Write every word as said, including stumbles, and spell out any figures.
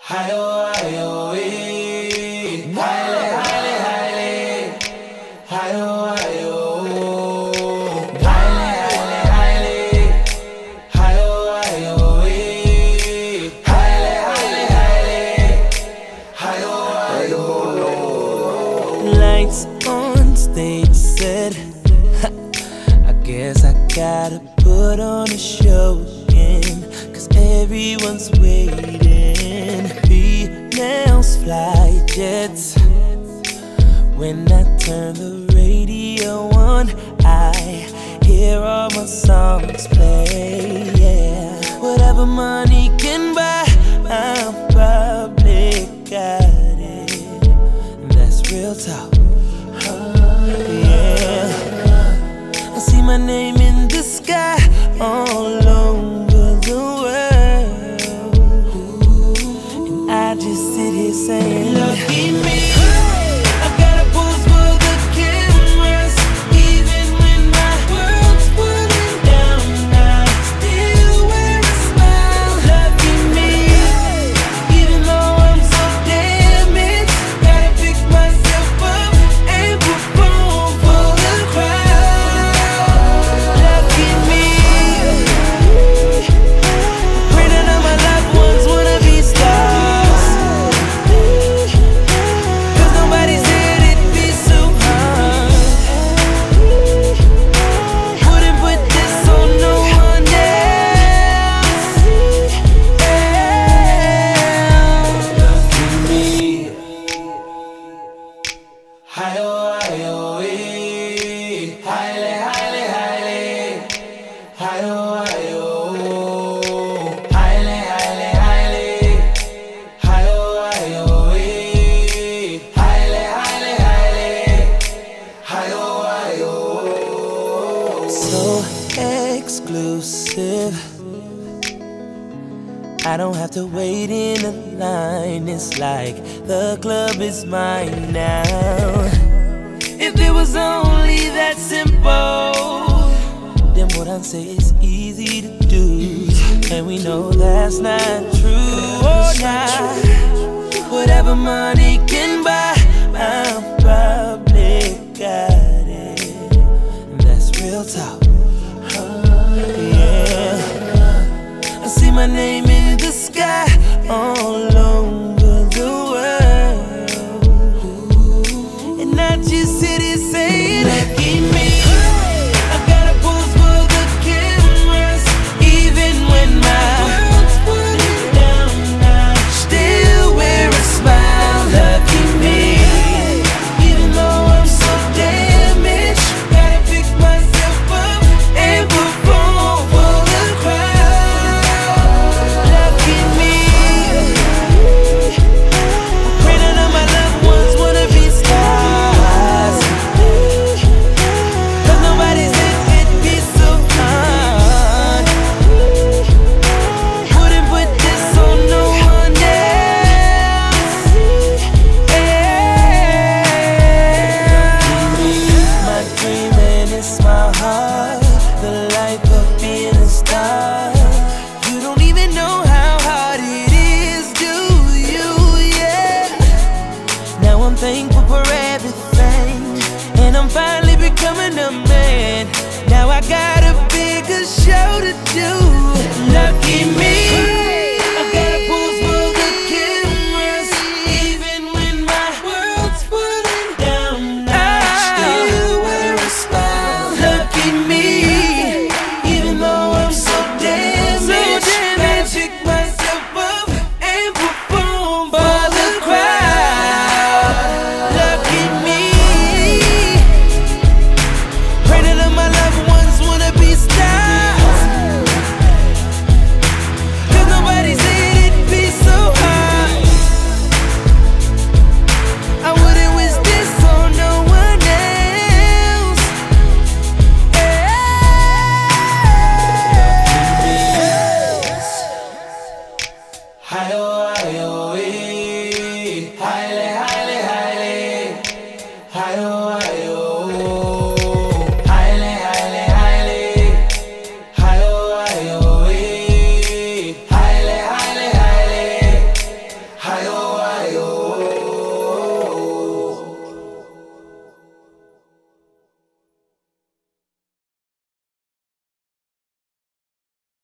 Hi-oh, hi-oh, eh. Highly, highly, highly. Hi-oh, hi-oh. Highly, highly, highly. Hi-oh, hi-oh, eh. Highly, highly, highly. Hi-oh, hi-oh. Lights on, stage set. I guess I gotta put on a show again, 'cause everyone's waiting. Females fly jets. When I turn the radio on, I hear all my songs play. Yeah, whatever money can buy, I'm probably got it. And that's real talk. Yeah, I see my name in the sky all over the world, and I just sit here saying, lucky me. I got a pose for the cameras. Even when my world's pulling down, I still wear a smile. Lucky me. Even though I'm so damaged, gotta pick myself up and perform for the crowd. Lucky me. Pray none of my loved ones wanna be stars, 'cause nobody said it'd be so hard. Wouldn't put this on no one else. Lucky me. Hi-oh, hi-oh, eh. Highly, highly, highly. Hi-oh, hi-oh. Highly, highly, highly. Hi-oh, hi-oh, eh. Highly, highly, highly. Hi-oh, hi-oh. So exclusive, I don't have to wait in a line. It's like the club is mine now. If it was only that simple, then what I say is easy to do, and we know that's not true. Oh, nah. Whatever money can buy, I'm probably got it. And that's real talk. Yeah, I see my name in the sky all over the world, and I just sit here saying, lucky me. I got a pose for the cameras. Even when my world's pulling down, I still wear a smile. Lucky me. Even though I'm so damaged, gotta pick myself up and perform for the crowd. Lucky me. Pray none of my loved ones wanna be stars, 'cause nobody said it'd be so hard. Wouldn't put this on no one else. My dream and it's my heart, the life of being a star. You don't even know how hard it is, do you? Yeah. Now I'm thankful for everything, and I'm finally becoming a man. Now I got a bigger show to do. Lucky me.